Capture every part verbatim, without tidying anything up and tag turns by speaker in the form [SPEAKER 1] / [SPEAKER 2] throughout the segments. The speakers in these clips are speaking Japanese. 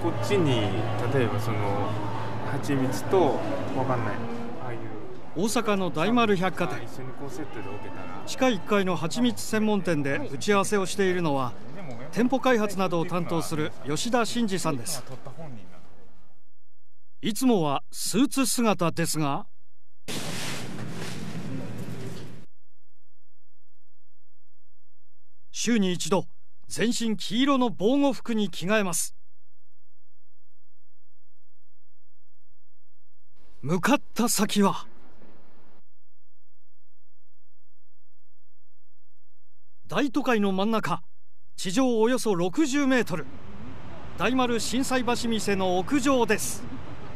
[SPEAKER 1] こっちに例えばその蜂蜜とわかんないああいう
[SPEAKER 2] 大阪の大丸百貨店、
[SPEAKER 1] 一緒にこうセットで置けたら
[SPEAKER 2] 地下いっかいの蜂蜜専門店で打ち合わせをしているのは、店舗開発などを担当する吉田真二さんです。いつもはスーツ姿ですが、週に一度全身黄色の防護服に着替えます。向かった先は大都会の真ん中、地上およそろくじゅうメートル、大丸心斎橋店の屋上です。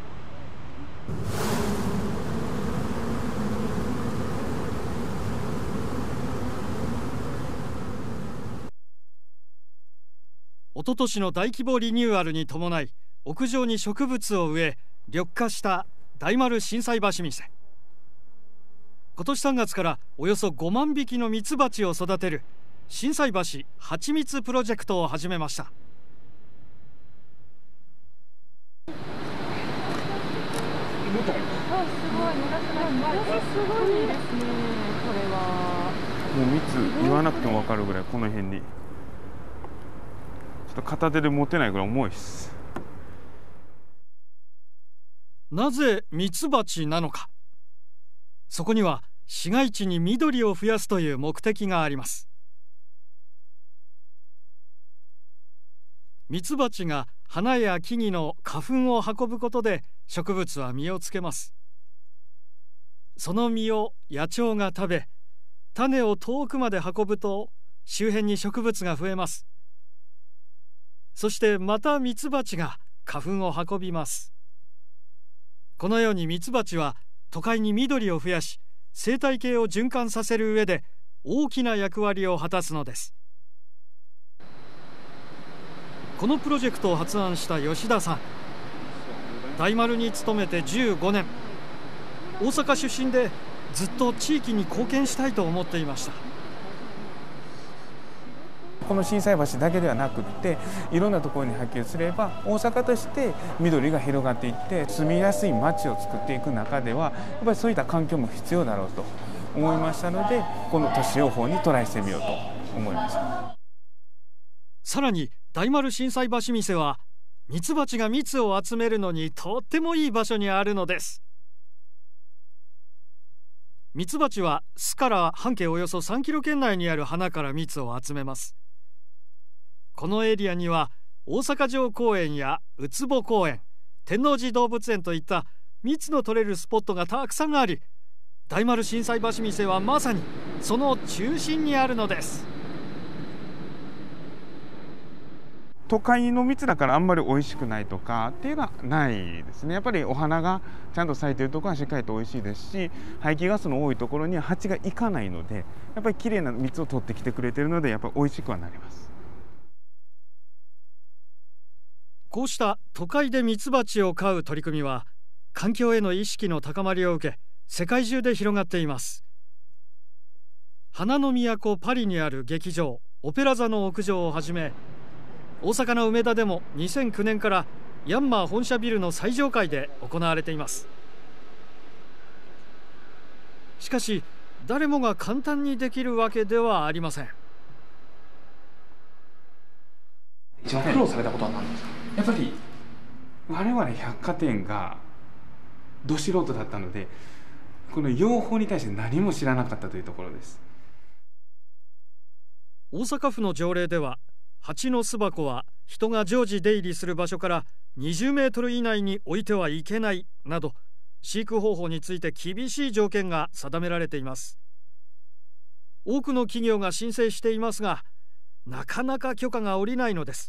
[SPEAKER 2] おととしの大規模リニューアルに伴い、屋上に植物を植え緑化した大丸心斎橋店。今年さんがつからおよそごまんびきのミツバチを育てる心斎橋はちみつプロジェクトを始めました。
[SPEAKER 3] すごい、すごいですね。これは
[SPEAKER 1] もう蜜言わなくても分かるぐらい、この辺にちょっと片手で持てないぐらい重いです。
[SPEAKER 2] なぜミツバチなのか。そこには市街地に緑を増やすという目的があります。ミツバチが花や木々の花粉を運ぶことで植物は実をつけます。その実を野鳥が食べ、種を遠くまで運ぶと周辺に植物が増えます。そしてまたミツバチが花粉を運びます。このようにミツバチは都会に緑を増やし、生態系を循環させる上で大きな役割を果たすのです。このプロジェクトを発案した吉田さん、大丸に勤めてじゅうごねん、大阪出身でずっと地域に貢献したいと思っていました。
[SPEAKER 4] この心斎橋だけではなくっていろんなところに波及すれば大阪として緑が広がっていって住みやすい街を作っていく中ではやっぱりそういった環境も必要だろうと思いましたので、この都市養蜂にトライしてみようと思いました。
[SPEAKER 2] さらに大丸心斎橋店はミツバチが蜜を集めるのにとってもいい場所にあるのです。ミツバチは巣から半径およそさんキロ圏内にある花から蜜を集めます。このエリアには大阪城公園やウツボ公園、天王寺動物園といった蜜の取れるスポットがたくさんあり、大丸心斎橋店はまさにその中心にあるのです。
[SPEAKER 1] 都会の蜜だからあんまり美味しくないとかっていうのはないですね。やっぱりお花がちゃんと咲いているところはしっかりと美味しいですし、排気ガスの多いところには蜂が行かないので、やっぱりきれいな蜜を取ってきてくれているので、やっぱり美味しくはなります。
[SPEAKER 2] こうした都会でミツバチを飼う取り組みは環境への意識の高まりを受け、世界中で広がっています。花の都パリにある劇場オペラ座の屋上をはじめ、大阪の梅田でもにせんきゅうねんからヤンマー本社ビルの最上階で行われています。しかし誰もが簡単にできるわけではありません。
[SPEAKER 4] 一番苦労されたことは何ですか？
[SPEAKER 1] やっぱり我々百貨店がど素人だったので、この養蜂に対して何も知らなかったというところです。
[SPEAKER 2] 大阪府の条例では蜂の巣箱は人が常時出入りする場所からにじゅうメートル以内に置いてはいけないなど、飼育方法について厳しい条件が定められています。多くの企業が申請していますが、なかなか許可が下りないのです。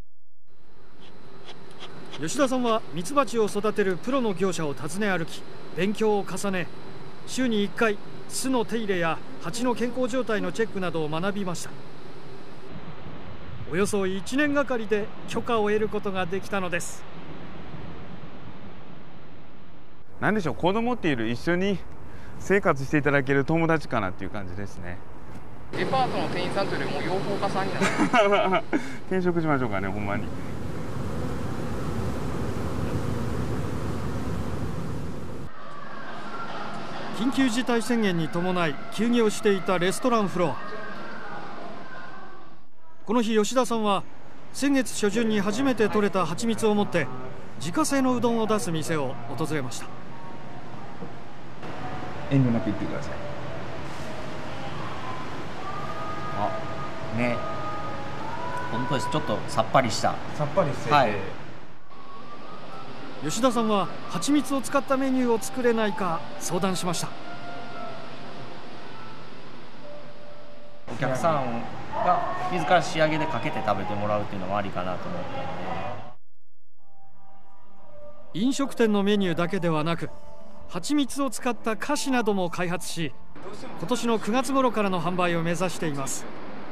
[SPEAKER 2] 吉田さんはミツバチを育てるプロの業者を訪ね歩き、勉強を重ね、週にいっかい巣の手入れや蜂の健康状態のチェックなどを学びました。およそいちねんがかりで許可を得ることができたのです。
[SPEAKER 1] 何でしょう、子供っていうより一緒に生活していただける友達かなっていう感じですね。
[SPEAKER 5] デパートの店員さんというよりも養蜂家さんになる。
[SPEAKER 1] 転職しましょうかね、ほんまに。
[SPEAKER 2] 緊急事態宣言に伴い休業していたレストランフロア。この日、吉田さんは先月初旬に初めて採れた蜂蜜を持って自家製のうどんを出す店を訪れました。
[SPEAKER 6] 遠慮なく言ってください。
[SPEAKER 7] あ、ね、本当です。ちょっとさっぱりした。
[SPEAKER 6] さっぱりしてて、
[SPEAKER 7] はい、
[SPEAKER 2] 吉田さんは蜂蜜を使ったメニューを作れないか相談しました。
[SPEAKER 7] お客さんが自ら仕上げでかけて食べてもらうっていうのもありかなと思ったの
[SPEAKER 2] で、飲食店のメニューだけではなく蜂蜜を使った菓子なども開発し、今年のくがつ頃からの販売を目指しています。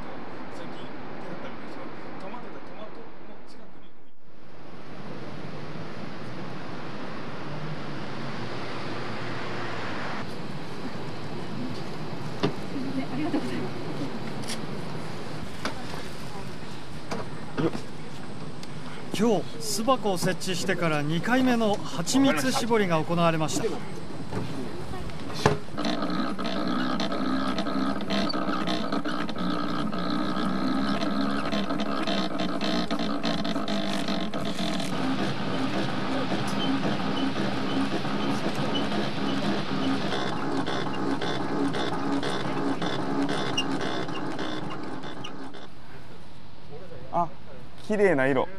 [SPEAKER 2] 今日巣箱を設置してからにかいめの蜂蜜搾りが行われました。
[SPEAKER 1] あ、綺麗な色。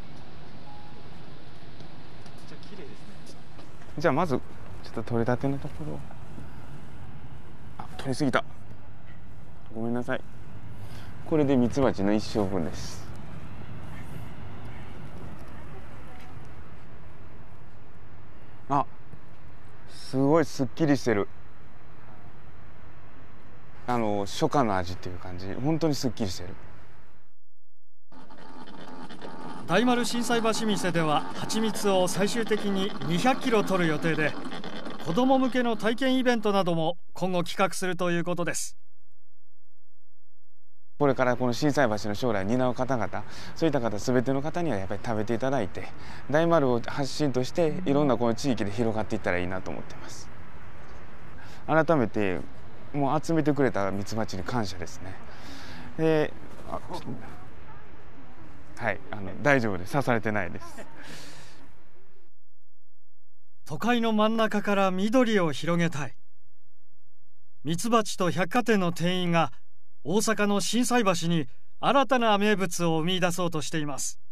[SPEAKER 1] じゃあまずちょっと取れたてのところを、あ、取りすぎた、ごめんなさい。これでミツバチの一生分です。あ、すごいすっきりしてる。あの初夏の味っていう感じ、本当にすっきりしてる。
[SPEAKER 2] 大丸心斎橋店では蜂蜜を最終的ににひゃくキロ取る予定で、子ども向けの体験イベントなども今後企画するということです。
[SPEAKER 1] これからこの心斎橋の将来を担う方々、そういった方全ての方にはやっぱり食べていただいて、大丸を発信としていろんなこの地域で広がっていったらいいなと思っています。改めてもう集めてくれたミツバチに感謝ですね。で、あ、はい、あの大丈夫です。刺されてないです。
[SPEAKER 2] 都会の真ん中から緑を広げたい。ミツバチと百貨店の店員が大阪の心斎橋に新たな名物を生み出そうとしています。